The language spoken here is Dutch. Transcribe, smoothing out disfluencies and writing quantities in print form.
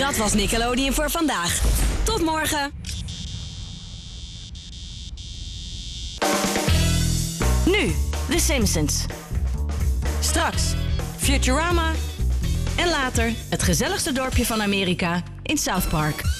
Dat was Nickelodeon voor vandaag. Tot morgen. Nu, The Simpsons. Straks, Futurama. En later, het gezelligste dorpje van Amerika in South Park.